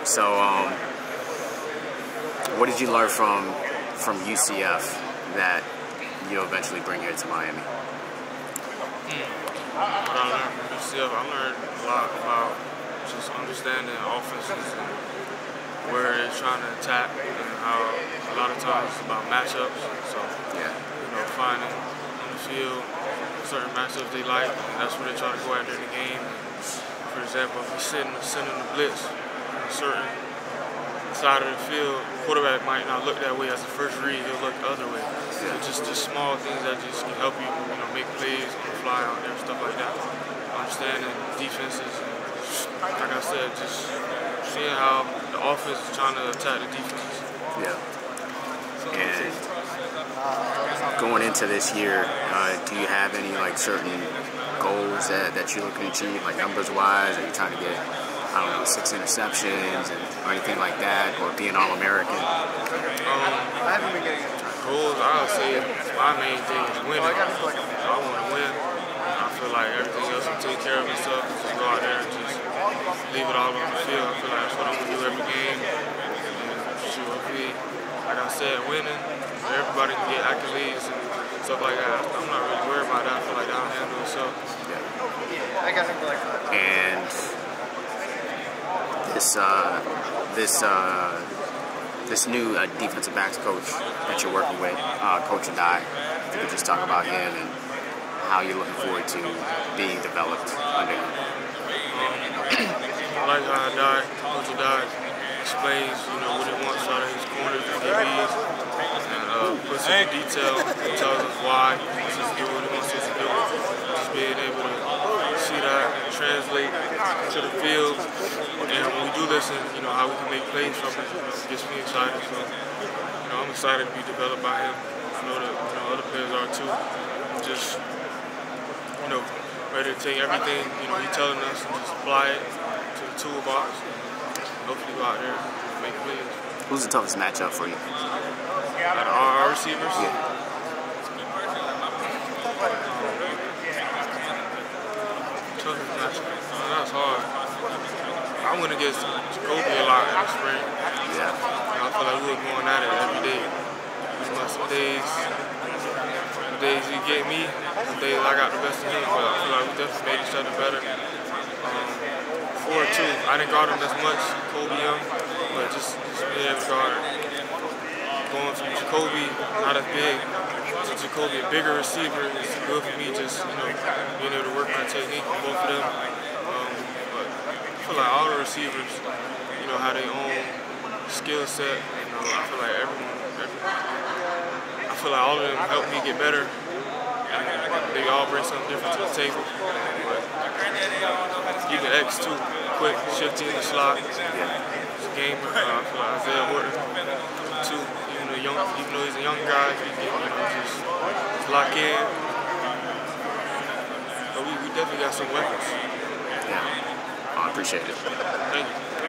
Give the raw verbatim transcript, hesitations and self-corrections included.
So, um, what did you learn from from U C F that you'll eventually bring here to Miami? Mm. What I learned from U C F, I learned a lot about just understanding offenses and where they're trying to attack, and how a lot of times it's about matchups. So, yeah, you know, finding on the field certain matchups they like, and that's where they try to go after the game. And for example, if we're sitting sending the blitz on a certain side of the field, quarterback might not look that way as a first read, he'll look the other way. So just just small things that just can help you, you know, make plays on the fly out there, stuff like that. Understanding defenses, and like I said, just seeing how the offense is trying to attack the defense. Yeah. And going into this year, uh, do you have any like certain goals that, that you're looking to achieve, like numbers wise? Are you trying to get, I don't know, six interceptions and or anything like that, or be an All-American? Um, goals, I would say my main thing is winning. I want to win. I feel like everything else will take care of itself. Just go out there and just leave it all on the field. I feel like that's what I'm going to do every game. And shoot, hopefully, like I said, winning. Everybody can get accolades and stuff like that. I'm not really worried about that. I feel like I'll handle itself. Yeah. And this, uh, this, uh, this new uh, defensive backs coach that you're working with, uh, Coach Adai, if you could just talk about him and how you're looking forward to being developed under him. I like how Adai, Coach Adai explains, you know, what he wants out of his corners and D Bs, and uh, puts in the detail, and tells us why he wants us to do what he wants us to do. Just being able to see that and translate to the field, and when we do listen, you know, how we can make plays from it, you know, it gets me excited. So, you know, I'm excited to be developed by him. I know that, you know, other players are too. I'm just, you know, ready to take everything, you know, he's telling us and just apply it to the toolbox. Hopefully go out there and make plays. Who's the toughest matchup for you? Out of our receivers? Yeah. Toughest matchup. Oh, that's hard. I went against Jacoby a lot in the spring. Yeah. And I feel like we were going at it every day. But some days, some days he get me, some days I got the best of him, but I feel like we definitely made each other better. Um, four two, I didn't guard him as much, Kobe Young, but just, just being able to guard. Going from Jacoby, not as big, to Jacoby, a bigger receiver, it's good for me just, you know, being able to work my technique with both of them. Um, but I feel like all the receivers, you know, have their own skill set. You know, I feel like everyone, everyone, I feel like all of them help me get better. And they all bring something different to the table. But even X too, quick, shifting the slot. It's a gamer. Uh, I feel like Isaiah Horton too. Even though young, even though he's a young guy, he can, you know, just, just lock in. But we, we definitely got some weapons. Yeah, I appreciate it. Thank you.